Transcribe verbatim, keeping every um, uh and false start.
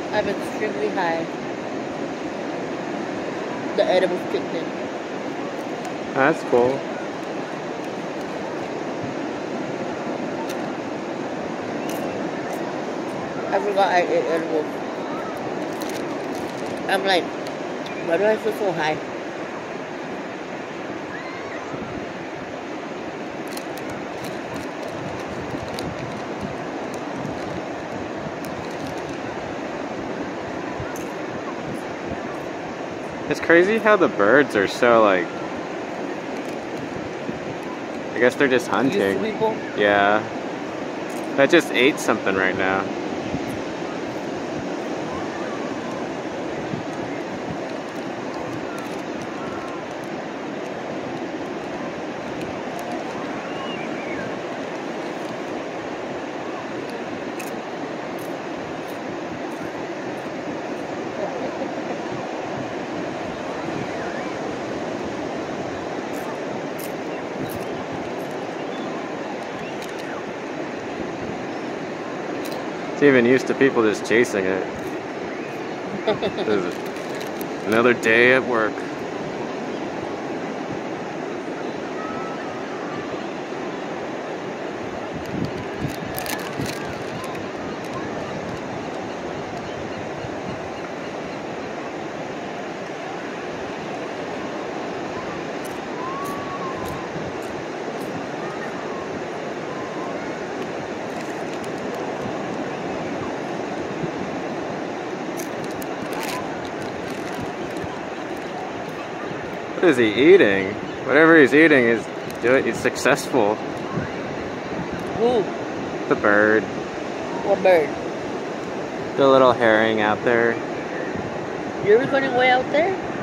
I'm extremely high. The edibles kicked in. That's cool. I forgot I ate edibles. I'm like, why do I feel so high? It's crazy how the birds are so like, I guess they're just hunting. Used to people? Yeah. That just ate something right now. It's even used to people just chasing it. This is another day at work. What is he eating? Whatever he's eating is do it. He's successful. Who? The bird. What bird? The little herring out there. You're recording way out there?